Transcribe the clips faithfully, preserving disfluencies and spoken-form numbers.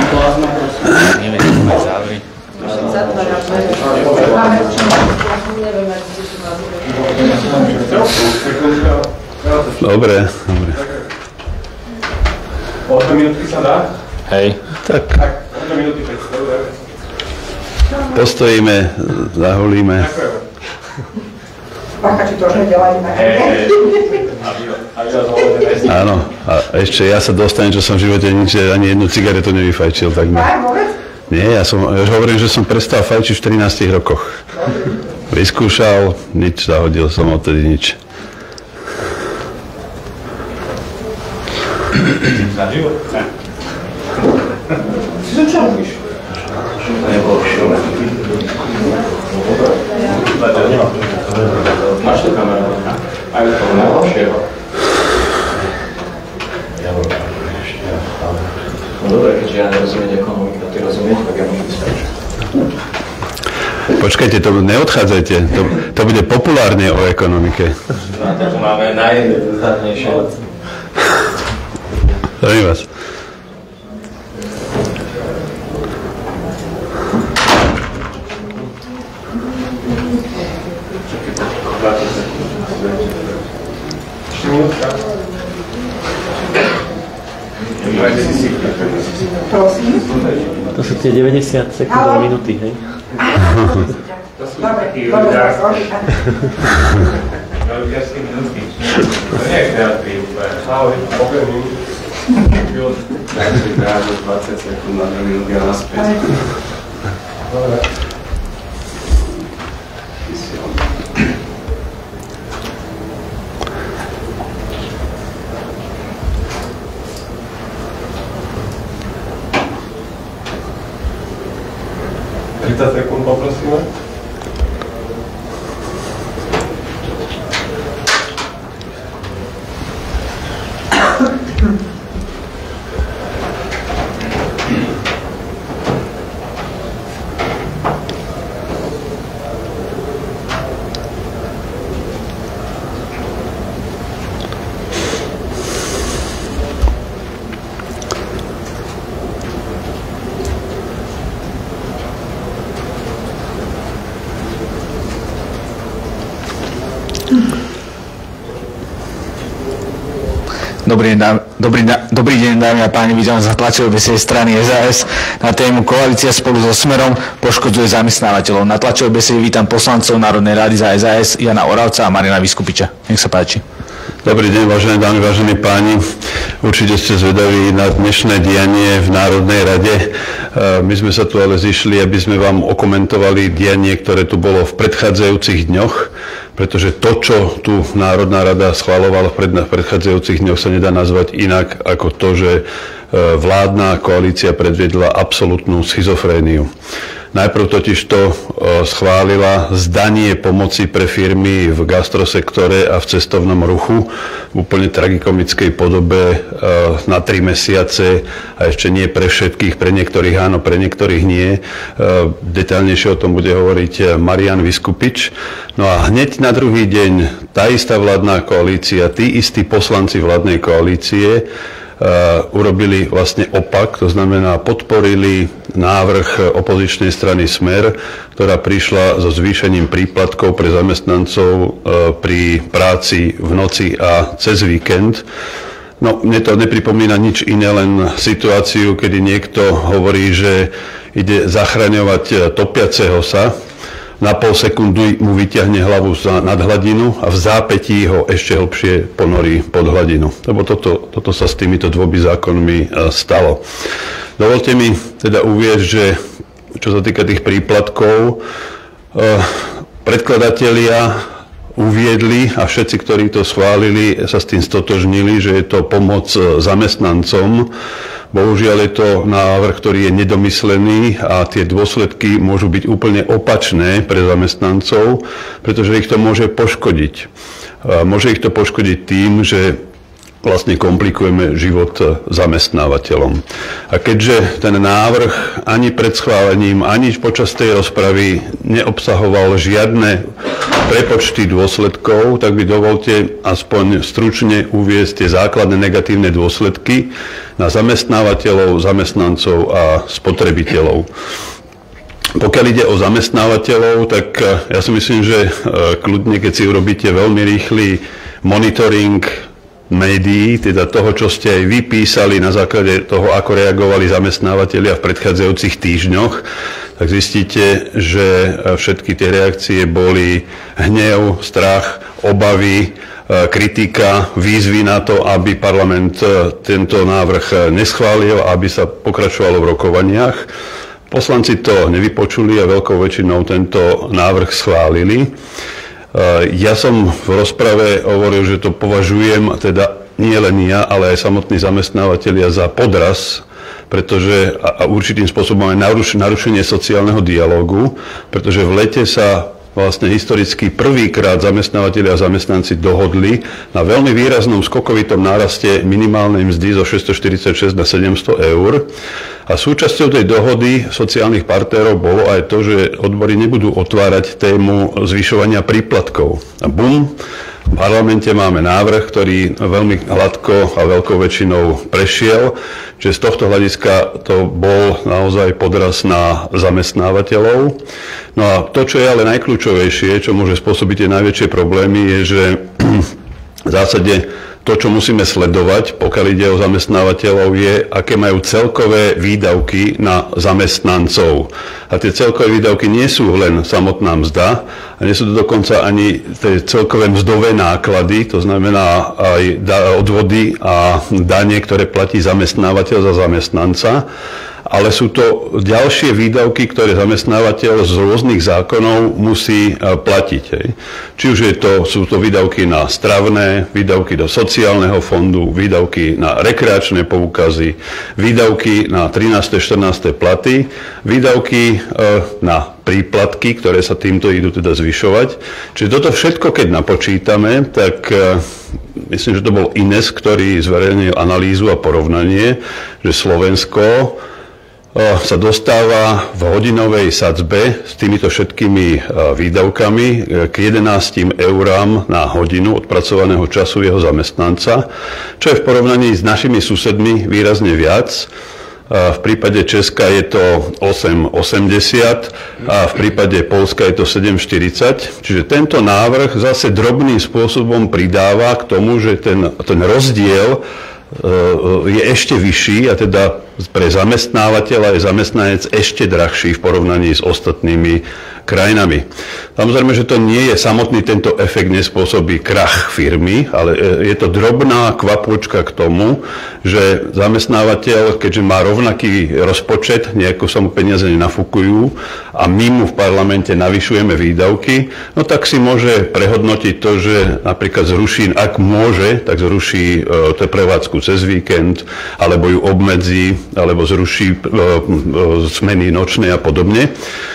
Neviem, aj závry. Dobre, dobre. O dve minútky sa dá? Hej. Tak. O dve minúty predstavu. Postojíme, zahulíme. Pakači to už nedelajíme. Áno, a ešte ja sa dostanem, čo som v živote nič, ani jednu cigaretu nevyfajčil, tak ma... Nie, ja som, ja už hovorím, že som prestal fajčiť v trinástich rokoch. Vyskúšal, nič, zahodil som odtedy nič. Na život? Ne. Si čo robíš? Nebolo všeobecné. Máš tú kameru? Aj to najlepšieho. No dobre, keďže ja nerozumiem ekonomiku, a ty rozumieš, tak ja môžem stačiť. Počkajte, to neodchádzajte, to, to bude populárne o ekonomike. No, tak tu máme najzadnejšie. Zdravím vás. Ešte minútka. Prosím. To sú tie deväťdesiat sekúndové minúty, hej? Dobre, dobre, dobre. Veľkárske minútky. To nie je kreatívne úplne. Ahoj, pokoj minút. Tak si dáme dvadsať sekúnd na dve minúty a naspäť. Dobre. tridsať sekúnd poprosíme. Dobrý, dá, dobrý, dobrý deň, dámy a páni, vítam za tlačovej besede strany es a es na tému Koalícia spolu so Smerom poškodzuje zamestnávateľov. Na tlačovej besede vítam poslancov Národnej rady za es a es Jana Oravca a Mariana Vyskupiča. Nech sa páči. Dobrý deň, vážené dámy, vážení páni. Určite ste zvedaví na dnešné dianie v Národnej rade. My sme sa tu ale zišli, aby sme vám okomentovali dianie, ktoré tu bolo v predchádzajúcich dňoch, pretože to, čo tu Národná rada schvaľovala v predchádzajúcich dňoch, sa nedá nazvať inak ako to, že vládna koalícia predviedla absolútnu schizofréniu. Najprv totiž to schválila zdanie pomoci pre firmy v gastrosektore a v cestovnom ruchu v úplne tragikomickej podobe na tri mesiace a ešte nie pre všetkých, pre niektorých áno, pre niektorých nie. Detailnejšie o tom bude hovoriť Marian Vyskupič. No a hneď na druhý deň tá istá vládna koalícia, tí istí poslanci vládnej koalície Uh, urobili vlastne opak, to znamená podporili návrh opozičnej strany Smer, ktorá prišla so zvýšením príplatkov pre zamestnancov uh, pri práci v noci a cez víkend. No, mne to nepripomína nič iné, len situáciu, kedy niekto hovorí, že ide zachraňovať topiaceho sa, na pol sekundy mu vyťahne hlavu nad hladinu a v zápätí ho ešte hlbšie ponorí pod hladinu. Lebo toto, toto sa s týmito dvomi zákonmi stalo. Dovolte mi teda uvieť, že čo sa týka tých príplatkov, predkladatelia uviedli a všetci, ktorí to schválili, sa s tým stotožnili, že je to pomoc zamestnancom. Bohužiaľ je to návrh, ktorý je nedomyslený a tie dôsledky môžu byť úplne opačné pre zamestnancov, pretože ich to môže poškodiť. Môže ich to poškodiť tým, že vlastne komplikujeme život zamestnávateľom. A keďže ten návrh ani pred schválením, ani počas tej rozpravy neobsahoval žiadne prepočty dôsledkov, tak by dovolte aspoň stručne uviesť tie základné negatívne dôsledky na zamestnávateľov, zamestnancov a spotrebiteľov. Pokiaľ ide o zamestnávateľov, tak ja si myslím, že kľudne, keď si urobíte veľmi rýchly monitoring médií, teda toho, čo ste aj vy písali na základe toho, ako reagovali zamestnávateľia v predchádzajúcich týždňoch, tak zistíte, že všetky tie reakcie boli hnev, strach, obavy, kritika, výzvy na to, aby parlament tento návrh neschválil, aby sa pokračovalo v rokovaniach. Poslanci to nevypočuli a veľkou väčšinou tento návrh schválili. Ja som v rozprave hovoril, že to považujem, teda nie len ja, ale aj samotní zamestnávateľia za podraz, pretože a určitým spôsobom aj narušenie sociálneho dialógu, pretože v lete sa vlastne historicky prvýkrát zamestnávateľia a zamestnanci dohodli na veľmi výraznom skokovitom náraste minimálnej mzdy zo šesťstoštyridsaťšesť na sedemsto eur. A súčasťou tej dohody sociálnych partnerov bolo aj to, že odbory nebudú otvárať tému zvyšovania príplatkov. A bum, v parlamente máme návrh, ktorý veľmi hladko a veľkou väčšinou prešiel, že z tohto hľadiska to bol naozaj podraz na zamestnávateľov. No a to, čo je ale najkľúčovejšie, čo môže spôsobiť tie najväčšie problémy, je, že v zásade to, čo musíme sledovať, pokiaľ ide o zamestnávateľov, je, aké majú celkové výdavky na zamestnancov. A tie celkové výdavky nie sú len samotná mzda, a nie sú to dokonca ani tie celkové mzdové náklady, to znamená aj odvody a dane, ktoré platí zamestnávateľ za zamestnanca, ale sú to ďalšie výdavky, ktoré zamestnávateľ z rôznych zákonov musí platiť. Hej. Či už je to, sú to výdavky na stravné, výdavky do sociálneho fondu, výdavky na rekreačné poukazy, výdavky na trináste štrnáste platy, výdavky e, na príplatky, ktoré sa týmto idú teda zvyšovať. Čiže toto všetko, keď napočítame, tak e, myslím, že to bol í en e es, ktorý zverejnil analýzu a porovnanie, že Slovensko sa dostáva v hodinovej sadzbe s týmito všetkými výdavkami k jedenástim eurám na hodinu odpracovaného času jeho zamestnanca, čo je v porovnaní s našimi susedmi výrazne viac. V prípade Česka je to osem osemdesiat a v prípade Poľska je to sedem štyridsať. Čiže tento návrh zase drobným spôsobom pridáva k tomu, že ten, ten rozdiel je ešte vyšší a teda pre zamestnávateľa je zamestnanec ešte drahší v porovnaní s ostatnými krajinami. Samozrejme, že to nie je samotný tento efekt, nespôsobí krach firmy, ale je to drobná kvapôčka k tomu, že zamestnávateľ, keďže má rovnaký rozpočet, nejako sa mu peniaze nenafúkujú a my mu v parlamente navyšujeme výdavky, no tak si môže prehodnotiť to, že napríklad zruší, ak môže, tak zruší e, prevádzku cez víkend, alebo ju obmedzí, alebo zruší e, e, smeny nočné a podobne.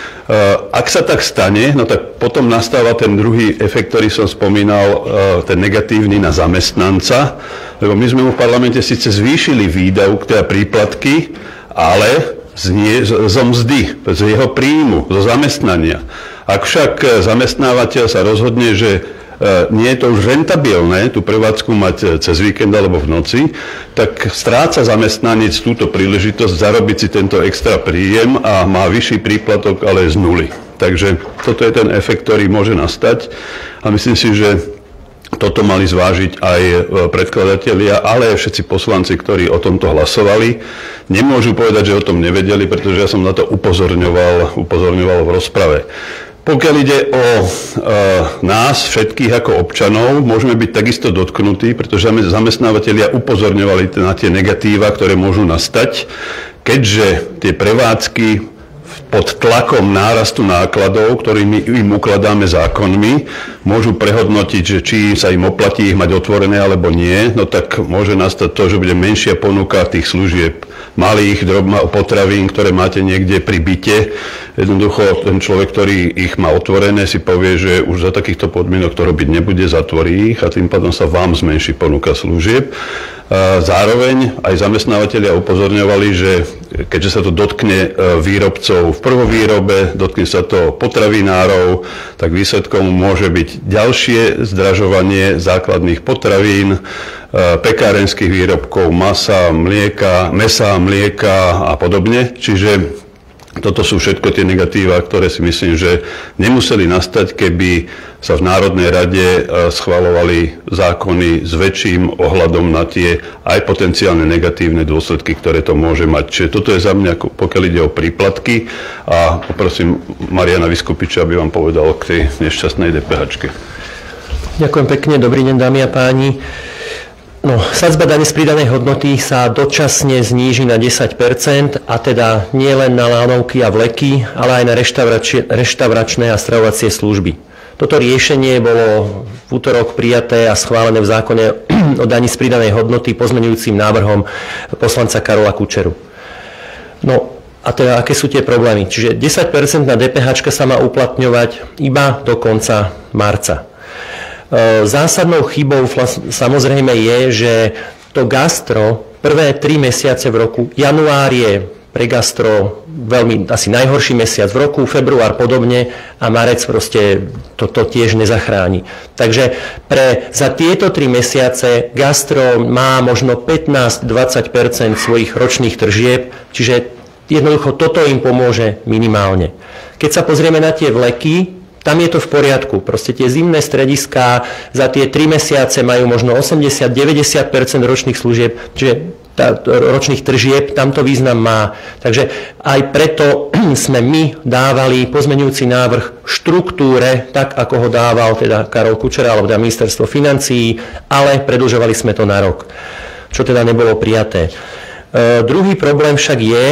Ak sa tak stane, no tak potom nastáva ten druhý efekt, ktorý som spomínal, ten negatívny na zamestnanca, lebo my sme mu v parlamente síce zvýšili výdavky, teda príplatky, ale z, nie, zo mzdy, z jeho príjmu, zo zamestnania. Ak však zamestnávateľ sa rozhodne, že nie je to už rentabilné tú prevádzku mať cez víkend alebo v noci, tak stráca zamestnanec túto príležitosť zarobiť si tento extra príjem a má vyšší príplatok, ale z nuly. Takže toto je ten efekt, ktorý môže nastať a myslím si, že toto mali zvážiť aj predkladatelia, ale aj všetci poslanci, ktorí o tomto hlasovali. Nemôžu povedať, že o tom nevedeli, pretože ja som na to upozorňoval, upozorňoval v rozprave. Pokiaľ ide o e, nás, všetkých ako občanov, môžeme byť takisto dotknutí, pretože zamestnávateľia upozorňovali na tie negatíva, ktoré môžu nastať, keďže tie prevádzky pod tlakom nárastu nákladov, ktorými im ukladáme zákonmi, môžu prehodnotiť, že či sa im oplatí ich mať otvorené alebo nie, no tak môže nastať to, že bude menšia ponuka tých služieb, malých drobných potravín, ktoré máte niekde pri byte. Jednoducho ten človek, ktorý ich má otvorené, si povie, že už za takýchto podmienok to robiť nebude, zatvorí ich a tým pádom sa vám zmenší ponuka služieb. Zároveň aj zamestnávateľia upozorňovali, že keďže sa to dotkne výrobcov v prvovýrobe, dotkne sa to potravinárov, tak výsledkom môže byť ďalšie zdražovanie základných potravín, pekárenských výrobkov, masa, mlieka, mesa, mlieka a podobne. Čiže toto sú všetko tie negatíva, ktoré si myslím, že nemuseli nastať, keby sa v Národnej rade schvaľovali zákony s väčším ohľadom na tie aj potenciálne negatívne dôsledky, ktoré to môže mať. Čiže toto je za mňa, pokiaľ ide o príplatky, a poprosím Mariana Vyskupiča, aby vám povedal k tej nešťastnej DPHčke. Ďakujem pekne, dobrý deň dámy a páni. No, sadzba dane z pridanej hodnoty sa dočasne zníži na desať percent, a teda nie len na lanovky a vleky, ale aj na reštauračné a stravovacie služby. Toto riešenie bolo v útorok prijaté a schválené v zákone o dani z pridanej hodnoty pozmeňujúcim návrhom poslanca Karola Kučeru. No a teda aké sú tie problémy? Čiže desať percent na DPH sa má uplatňovať iba do konca marca. Zásadnou chybou samozrejme je, že to gastro prvé tri mesiace v roku, január je pre gastro veľmi asi najhorší mesiac v roku, február podobne a marec proste toto to tiež nezachráni. Takže pre, za tieto tri mesiace gastro má možno pätnásť až dvadsať percent svojich ročných tržieb, čiže jednoducho toto im pomôže minimálne. Keď sa pozrieme na tie vleky, tam je to v poriadku. Proste tie zimné strediská za tie tri mesiace majú možno osemdesiat až deväťdesiat percent ročných služieb, čiže tá, ročných tržieb, tam to význam má. Takže aj preto sme my dávali pozmeňujúci návrh v štruktúre, tak ako ho dával teda Karol Kučera alebo teda ministerstvo financií, ale predĺžovali sme to na rok, čo teda nebolo prijaté. E, druhý problém však je,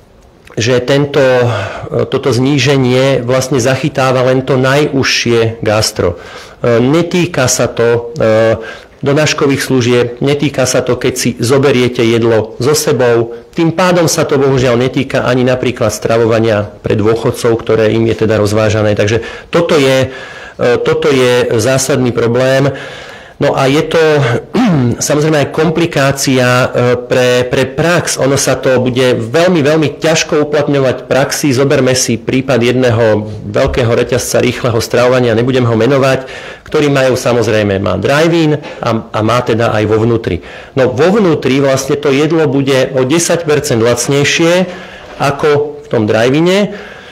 že tento, toto zníženie vlastne zachytáva len to najúžšie gastro. Netýka sa to donáškových služieb, netýka sa to, keď si zoberiete jedlo so sebou. Tým pádom sa to bohužiaľ netýka ani napríklad stravovania pre dôchodcov, ktoré im je teda rozvážané. Takže toto je, toto je zásadný problém. No a je to samozrejme aj komplikácia pre, pre prax. Ono sa to bude veľmi, veľmi ťažko uplatňovať v praxi. Zoberme si prípad jedného veľkého reťazca rýchleho stravovania, nebudem ho menovať, ktorý majú samozrejme, má drive-in a, a má teda aj vo vnútri. No vo vnútri vlastne to jedlo bude o desať percent lacnejšie ako v tom drive-ine.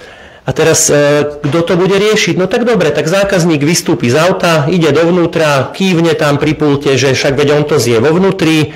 A teraz, kto to bude riešiť? No tak dobre, tak zákazník vystúpi z auta, ide dovnútra, kývne tam pri pulte, že však veď on to zje vo vnútri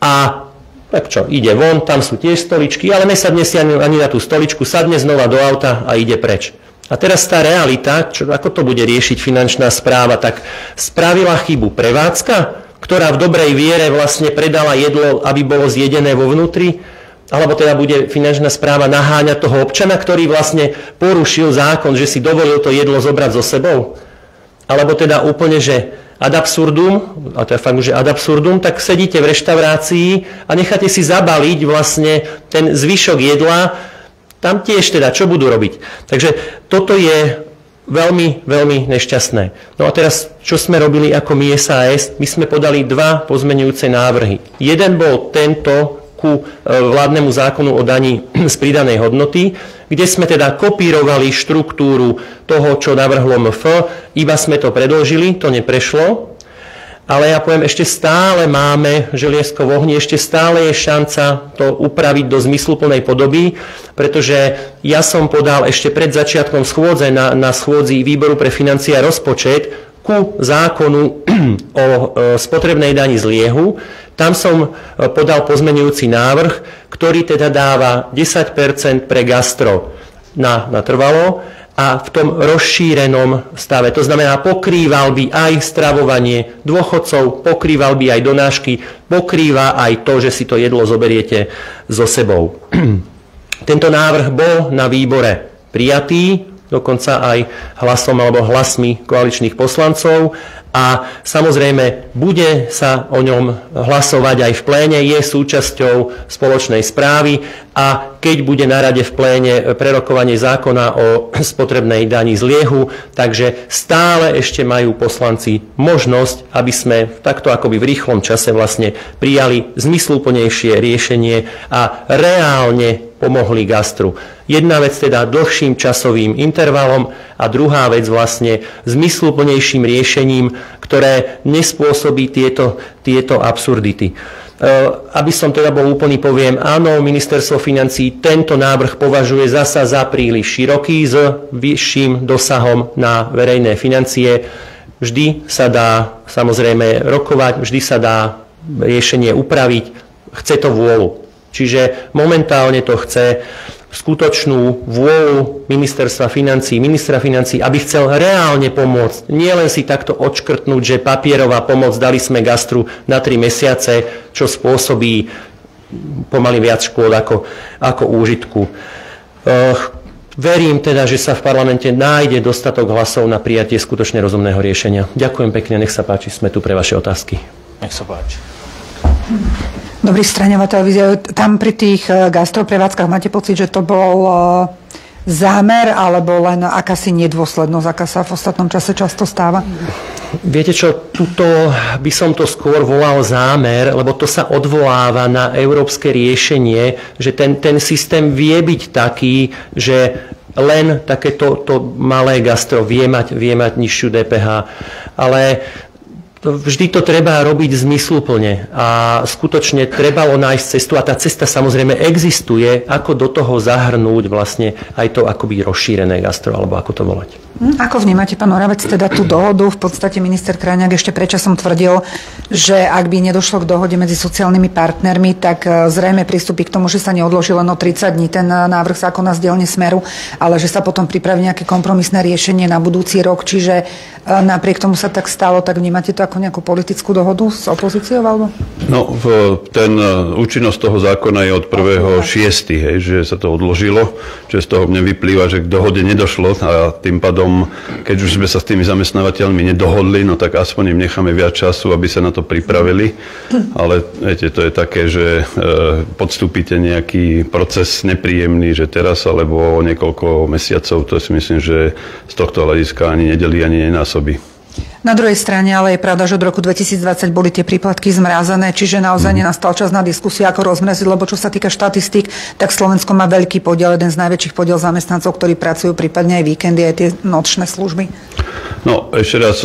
a tak čo, ide von, tam sú tiež stoličky, ale nesadne si ani, ani na tú stoličku, sadne znova do auta a ide preč. A teraz tá realita, čo, ako to bude riešiť finančná správa, tak spravila chybu prevádzka, ktorá v dobrej viere vlastne predala jedlo, aby bolo zjedené vo vnútri, alebo teda bude finančná správa naháňať toho občana, ktorý vlastne porušil zákon, že si dovolil to jedlo zobrať so sebou. Alebo teda úplne, že ad absurdum, a to je fakt, že ad absurdum, tak sedíte v reštaurácii a necháte si zabaliť vlastne ten zvyšok jedla, tam tiež teda, čo budú robiť. Takže toto je veľmi, veľmi nešťastné. No a teraz, čo sme robili ako my es a es? My sme podali dva pozmeňujúce návrhy. Jeden bol tento, ku vládnemu zákonu o dani z pridanej hodnoty, kde sme teda kopírovali štruktúru toho, čo navrhlo em ef, iba sme to predĺžili, to neprešlo, ale ja poviem, ešte stále máme želiesko v ohni, ešte stále je šanca to upraviť do zmysluplnej podoby, pretože ja som podal ešte pred začiatkom schôdze na, na schôdzi výboru pre financie a rozpočet ku zákonu o spotrebnej dani z liehu. Tam som podal pozmeňujúci návrh, ktorý teda dáva desať percent pre gastro na, na trvalo a v tom rozšírenom stave. To znamená, pokrýval by aj stravovanie dôchodcov, pokrýval by aj donášky, pokrýva aj to, že si to jedlo zoberiete so sebou. Tento návrh bol na výbore prijatý, dokonca aj hlasom alebo hlasmi koaličných poslancov a samozrejme bude sa o ňom hlasovať aj v pléne, je súčasťou spoločnej správy a keď bude na rade v pléne prerokovanie zákona o spotrebnej dani z liehu, takže stále ešte majú poslanci možnosť, aby sme takto akoby v rýchlom čase vlastne prijali zmysluplnejšie riešenie a reálne pomohli gastru. Jedna vec teda dlhším časovým intervalom a druhá vec vlastne zmysluplnejším riešením, ktoré nespôsobí tieto, tieto absurdity. Aby som teda bol úplný, poviem, áno, ministerstvo financií tento návrh považuje zasa za príliš široký s vyšším dosahom na verejné financie. Vždy sa dá samozrejme rokovať, vždy sa dá riešenie upraviť, chce to vôľu. Čiže momentálne to chce skutočnú vôľu ministerstva financií, ministra financií, aby chcel reálne pomôcť. Nie len si takto odškrtnúť, že papierová pomoc dali sme gastru na tri mesiace, čo spôsobí pomaly viac škôd ako, ako úžitku. Uh, verím teda, že sa v parlamente nájde dostatok hlasov na prijatie skutočne rozumného riešenia. Ďakujem pekne, nech sa páči, sme tu pre vaše otázky. Nech sa páči. Dobrý, Straňová televízia. Tam pri tých gastroprevádzkach máte pocit, že to bol zámer alebo len akási nedôslednosť, aká sa v ostatnom čase často stáva? Viete čo, tuto by som to skôr volal zámer, lebo to sa odvoláva na európske riešenie, že ten, ten systém vie byť taký, že len takéto to malé gastro vie mať, vie mať nižšiu dé pé há. Ale vždy to treba robiť zmysluplne a skutočne trebalo nájsť cestu a tá cesta samozrejme existuje, ako do toho zahrnúť vlastne aj to akoby rozšírené gastro, alebo ako to volať. Ako vnímate, pán Oravec, teda tú dohodu? V podstate minister Krajňák ešte predčasom tvrdil, že ak by nedošlo k dohode medzi sociálnymi partnermi, tak zrejme pristúpi k tomu, že sa neodloží len o tridsať dní ten návrh zákona z dielne Smeru, ale že sa potom pripraví nejaké kompromisné riešenie na budúci rok. Čiže napriek tomu sa tak stalo, tak vnímate to ako nejakú politickú dohodu s opozíciou? Alebo? No, ten účinnosť toho zákona je od prvého šiestého, hej, že sa to odložilo, že z toho mne vyplýva, že k dohode nedošlo a tým pádom, keď už sme sa s tými zamestnávateľmi nedohodli, no tak aspoň im necháme viac času, aby sa na to pripravili. Ale viete, to je také, že e, podstúpite nejaký proces nepríjemný, že teraz alebo o niekoľko mesiacov, to si myslím, že z tohto hľadiska ani nedelí, ani nenásobí. Na druhej strane ale je pravda, že od roku dvetisícdvadsať boli tie príplatky zmrázené, čiže naozaj mm. nenastal čas na diskusiu, ako rozmraziť, lebo čo sa týka štatistík, tak Slovensko má veľký podiel, jeden z najväčších podiel zamestnancov, ktorí pracujú prípadne aj víkendy, aj tie nočné služby. No, ešte raz,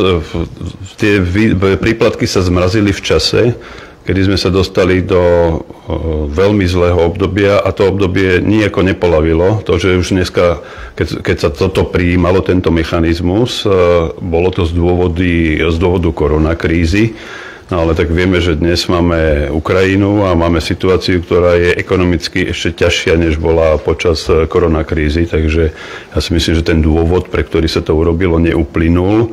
tie príplatky sa zmrazili v čase, kedy sme sa dostali do veľmi zlého obdobia a to obdobie nijako nepolavilo. To, že už dneska, keď, keď sa toto prijímalo, tento mechanizmus, bolo to z, dôvody, z dôvodu koronakrízy. No ale tak vieme, že dnes máme Ukrajinu a máme situáciu, ktorá je ekonomicky ešte ťažšia, než bola počas koronakrízy. Takže ja si myslím, že ten dôvod, pre ktorý sa to urobilo, neuplynul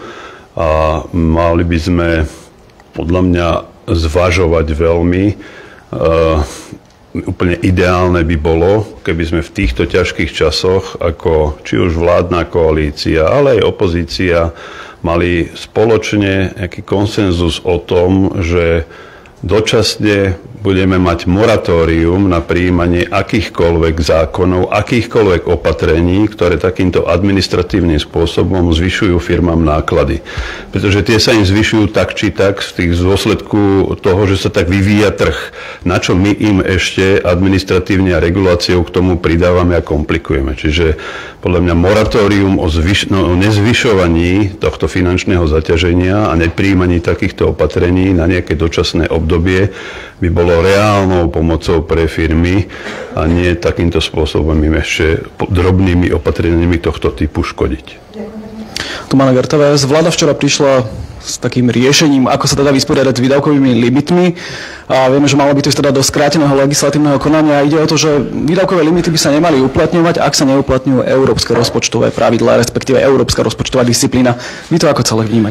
a mali by sme podľa mňa zvažovať veľmi. Uh, úplne ideálne by bolo, keby sme v týchto ťažkých časoch, ako či už vládna koalícia, ale aj opozícia, mali spoločne nejaký konsenzus o tom, že dočasne budeme mať moratórium na prijímanie akýchkoľvek zákonov, akýchkoľvek opatrení, ktoré takýmto administratívnym spôsobom zvyšujú firmám náklady. Pretože tie sa im zvyšujú tak či tak z tých dôsledku toho, že sa tak vyvíja trh. Na čo my im ešte administratívne a reguláciou k tomu pridávame a komplikujeme. Čiže podľa mňa moratórium o, zvyš- no, o nezvyšovaní tohto finančného zaťaženia a neprijímaní takýchto opatrení na nejaké dočasné obdobie by bolo reálnou pomocou pre firmy a nie takýmto spôsobom im ešte drobnými opatreniami tohto typu škodiť. Tomana Gartová, vláda včera prišla s takým riešením, ako sa teda vysporiadať s výdavkovými limitmi. A vieme, že malo by to ísť teda do skráteného legislatívneho konania. Ide o to, že výdavkové limity by sa nemali uplatňovať, ak sa neuplatňujú európske rozpočtové pravidlá, respektíve európska rozpočtová disciplína. Vy to ako celé vnímate?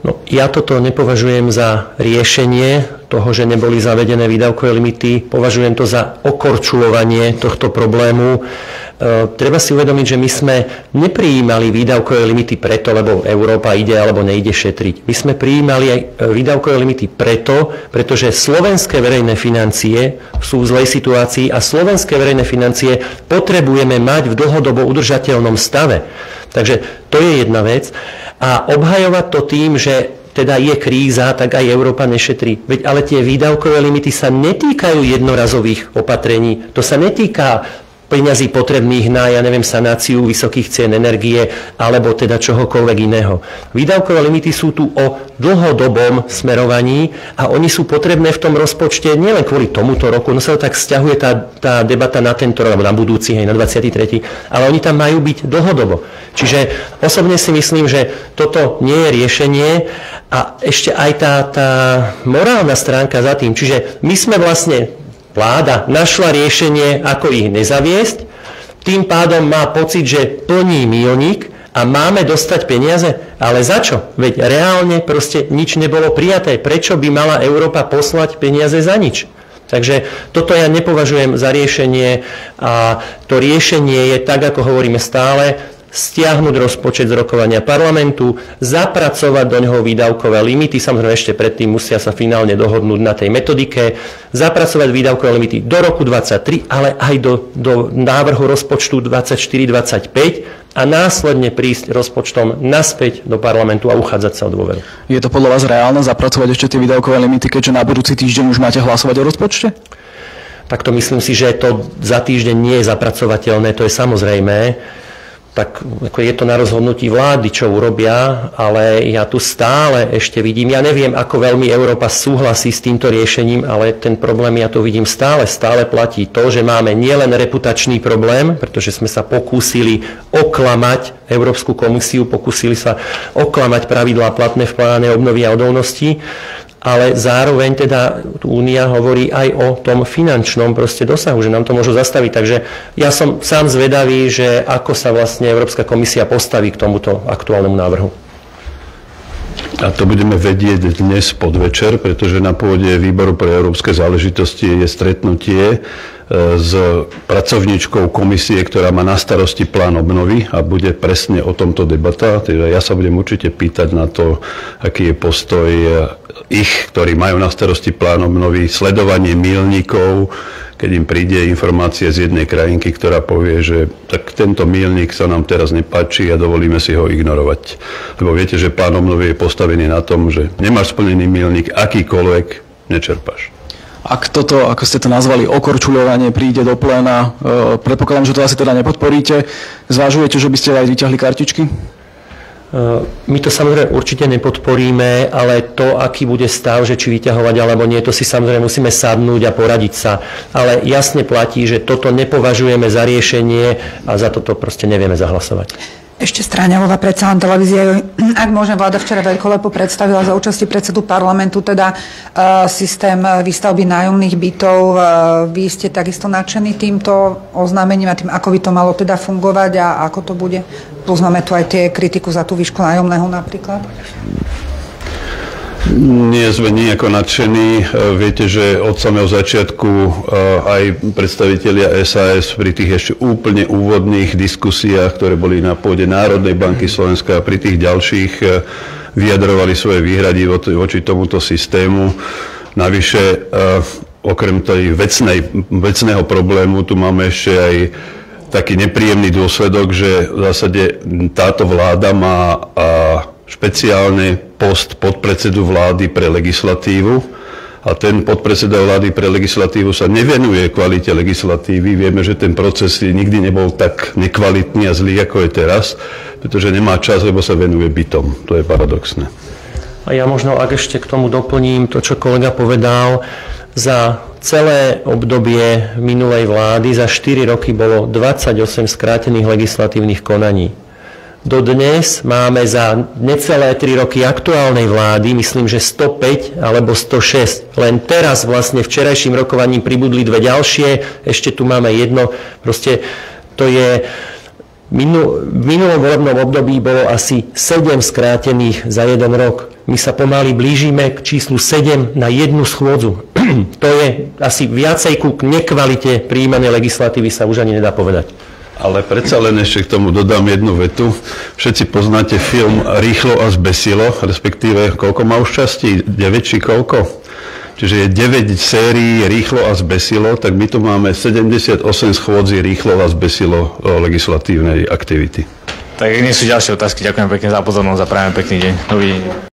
No, ja toto nepovažujem za riešenie toho, že neboli zavedené výdavkové limity. Považujem to za okorčulovanie tohto problému. E, treba si uvedomiť, že my sme neprijímali výdavkové limity preto, lebo Európa ide alebo nejde šetriť. My sme prijímali aj výdavkové limity preto, pretože slovenské verejné financie sú v zlej situácii a slovenské verejné financie potrebujeme mať v dlhodobo udržateľnom stave. Takže to je jedna vec. A obhajovať to tým, že teda je kríza, tak aj Európa nešetrí. Veď ale tie výdavkové limity sa netýkajú jednorazových opatrení. To sa netýka peňazí potrebných na, ja neviem, sanáciu vysokých cien energie alebo teda čohokoľvek iného. Výdavkové limity sú tu o dlhodobom smerovaní a oni sú potrebné v tom rozpočte nielen kvôli tomuto roku, no sa to tak vzťahuje tá, tá debata na tento rok, alebo na budúci, hej, na dvadsiaty tretí ale oni tam majú byť dlhodobo. Čiže osobne si myslím, že toto nie je riešenie a ešte aj tá, tá morálna stránka za tým. Čiže my sme vlastne vláda našla riešenie, ako ich nezaviesť, tým pádom má pocit, že plní míľnik a máme dostať peniaze, ale za čo? Veď reálne proste nič nebolo prijaté. Prečo by mala Európa poslať peniaze za nič? Takže toto ja nepovažujem za riešenie a to riešenie je tak, ako hovoríme stále, stiahnuť rozpočet z rokovania parlamentu, zapracovať do neho výdavkové limity, samozrejme ešte predtým musia sa finálne dohodnúť na tej metodike, zapracovať výdavkové limity do roku dvadsaťtri, ale aj do, do návrhu rozpočtu dvadsaťštyri dvadsaťpäť a následne prísť rozpočtom naspäť do parlamentu a uchádzať sa o dôveru. Je to podľa vás reálne zapracovať ešte tie výdavkové limity, keďže na budúci týždeň už máte hlasovať o rozpočte? Tak to myslím si, že to za týždeň nie je zapracovateľné, to je samozrejmé. Tak ako je to na rozhodnutí vlády, čo urobia, ale ja tu stále ešte vidím, ja neviem, ako veľmi Európa súhlasí s týmto riešením, ale ten problém ja tu vidím stále, stále platí to, že máme nielen reputačný problém, pretože sme sa pokúsili oklamať Európsku komisiu, pokúsili sa oklamať pravidlá platné v pláne obnovy a odolnosti, ale zároveň teda Únia hovorí aj o tom finančnom proste dosahu, že nám to môžu zastaviť. Takže ja som sám zvedavý, že ako sa vlastne Európska komisia postaví k tomuto aktuálnemu návrhu. A to budeme vedieť dnes podvečer, pretože na pôde Výboru pre európske záležitosti je stretnutie s pracovníčkou komisie, ktorá má na starosti plán obnovy a bude presne o tomto debata. Teda ja sa budem určite pýtať na to, aký je postoj ich, ktorí majú na starosti plán obnovy, sledovanie míľnikov, keď im príde informácia z jednej krajinky, ktorá povie, že tak tento míľnik sa nám teraz nepáči a dovolíme si ho ignorovať. Lebo viete, že plán obnovy je postavený na tom, že nemáš splnený míľnik, akýkoľvek nečerpáš. Ak toto, ako ste to nazvali, okorčuľovanie príde do pléna, e, predpokladám, že to asi teda nepodporíte. Zvažujete, že by ste aj vyťahli kartičky? My to samozrejme určite nepodporíme, ale to, aký bude stav, že či vyťahovať alebo nie, to si samozrejme musíme sadnúť a poradiť sa. Ale jasne platí, že toto nepovažujeme za riešenie a za toto proste nevieme zahlasovať. Ešte Stráňalová, predsa len televízia, ak môžem, vláda včera veľkolepo predstavila za účasti predsedu parlamentu teda uh, systém výstavby nájomných bytov. Uh, vy ste takisto nadšení týmto oznámením a tým, ako by to malo teda fungovať a ako to bude? Plus máme tu aj tie kritiku za tú výšku nájomného napríklad. Nie sme nejako nadšení. Viete, že od samého začiatku aj predstavitelia es a es pri tých ešte úplne úvodných diskusiách, ktoré boli na pôde Národnej banky Slovenska a pri tých ďalších vyjadrovali svoje výhrady voči tomuto systému. Navyše, okrem tej vecnej, vecného problému, tu máme ešte aj taký nepríjemný dôsledok, že v zásade táto vláda má špeciálne post podpredsedu vlády pre legislatívu a ten podpredseda vlády pre legislatívu sa nevenuje kvalite legislatívy. Vieme, že ten proces nikdy nebol tak nekvalitný a zlý, ako je teraz, pretože nemá čas, lebo sa venuje bytom. To je paradoxné. A ja možno, ak ešte k tomu doplním to, čo kolega povedal, za celé obdobie minulej vlády, za štyri roky bolo dvadsaťosem skrátených legislatívnych konaní. Dodnes máme za necelé tri roky aktuálnej vlády, myslím, že stopäť alebo stošesť. Len teraz vlastne včerajším rokovaním pribudli dve ďalšie, ešte tu máme jedno. Proste to je... Minul, v minulom volebnom období bolo asi sedem skrátených za jeden rok. my sa pomaly blížime k číslu sedem na jednu schôdzu. To je asi viacej ku nekvalite prijímanej legislatívy sa už ani nedá povedať. Ale predsa len ešte k tomu dodám jednu vetu. Všetci poznáte film Rýchlo a zbesilo, respektíve koľko má už častí? deväť či koľko? Čiže je deväť sérií Rýchlo a zbesilo, tak my tu máme sedemdesiatosem schôdzí Rýchlo a zbesilo legislatívnej aktivity. Tak nie sú ďalšie otázky. Ďakujem pekne za pozornosť a prajem pekný deň. Dovidenia.